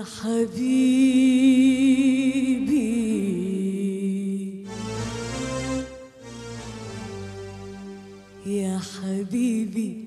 حبيبي يا حبيبي،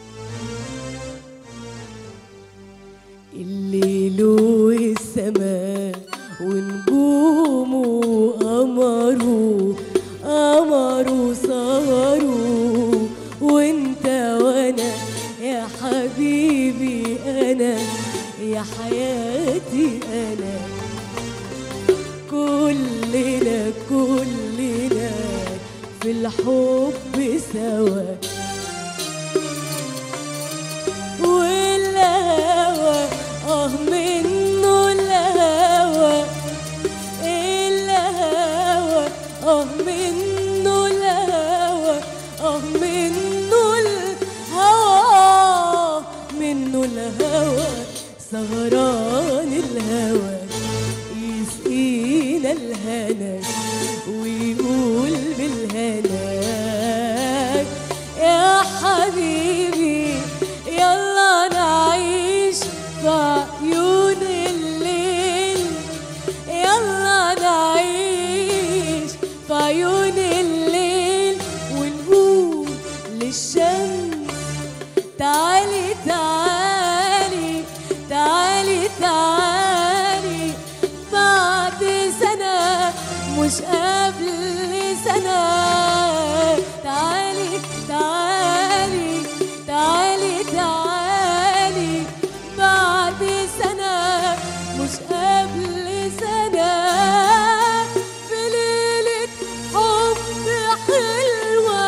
الليل والسماء ونجومه قمروا قمروا سهروا، وانت وانا يا حبيبي، انا يا حياتي انا، كلنا كلنا في الحب سوا، والهوى منه الهوى، الهوى منه الهوى، منه الهوى، منه الهوى، سهران الهوى يسقينا الهنا ويقول بالهنا يا حبيبي، يلا نعيش في عيون الليل، يلا نعيش في عيون الليل، ونقول للشمس تعالي تعالي تعالي تعالي، بعد سنة مش قبل سنة، تعالي تعالي تعالي تعالي، بعد سنة مش قبل سنة، في ليلة حب حلوة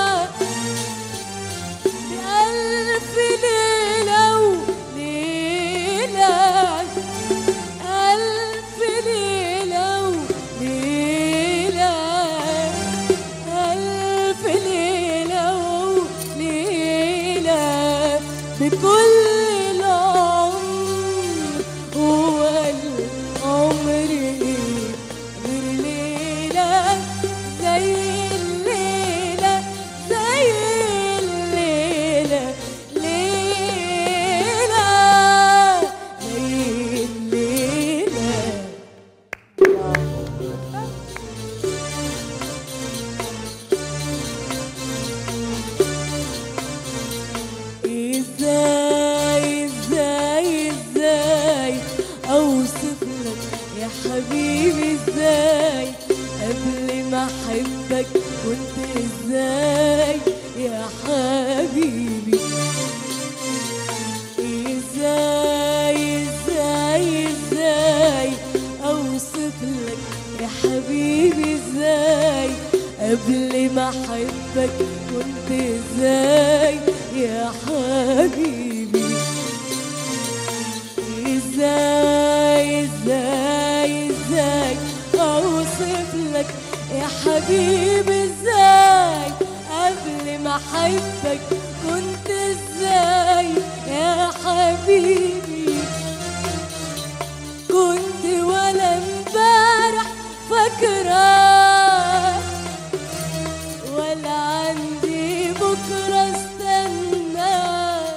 بألف ليلة وليلة، ألف ليلة وليلة، ألف ليلة وليلة، بكل العمر هو العمر غير ليلة زي الليلة، زي الليلة، ليلة زي الليلة. ازاي ازاي ازاي اوصف لك يا حبيبي، ازاي قبل ما احبك كنت ازاي يا حبيبي، ازاي ازاي ازاي اوصف لك يا حبيبي، ازاي قبل ما احبك كنت ازاي يا حبيبي، ازاي ازاي ازاي اوصف لك يا حبيبي، ازاي قبل ما احبك كنت ازاي يا حبيبي، كنت ولا امبارح فاكراك، ولا عندي بكره استناك،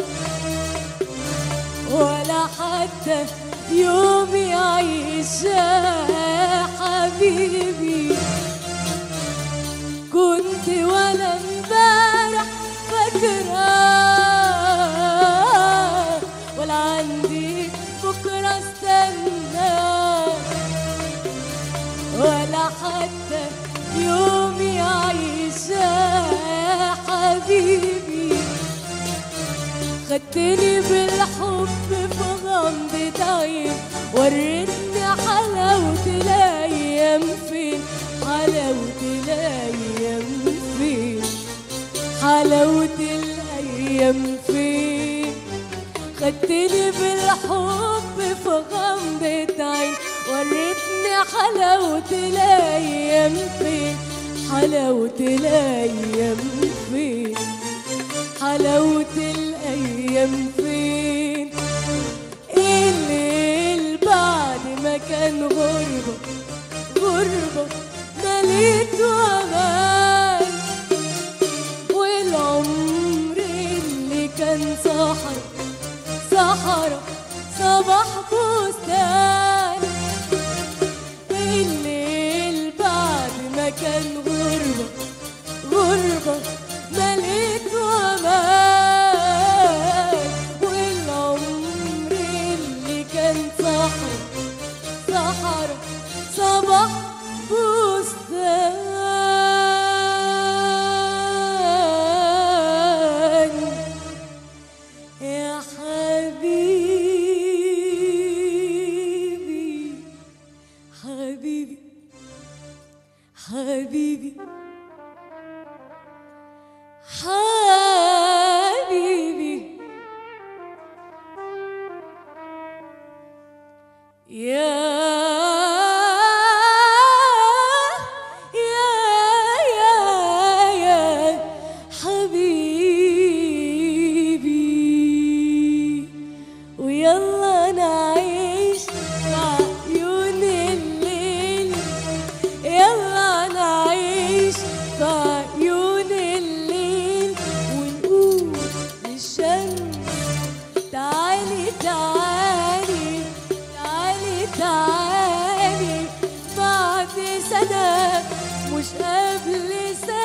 ولا حتى يومي عايشة يا حبيبي، كنت ولا امبارح فاكراك، ولا عندي بكرة استناك، ولا حتى يومي عايشة يا حبيبي، خدتني بالحب في غمضة عين، وريتني حلاوة الأيام فين، حلاوة الأيام فين، حلاوة الأيام فين، خدتني بالحب في غمضة عين، وريتني حلاوة الأيام فين، حلاوة الأيام فين، حلاوة الأيام فين، الليل بعد ما كان غربة غربة مليته أمان، والعمر اللي كان صحرا صحرا صباح بستان، حبيبي حبيبي يا حبيبي، ويلا نعيش في عيون الليل، يلا نعيش في عيون الليل، ونقول للشمس تعالي تعالي تعالي تعالي، بعد سنة مش قبل سنة.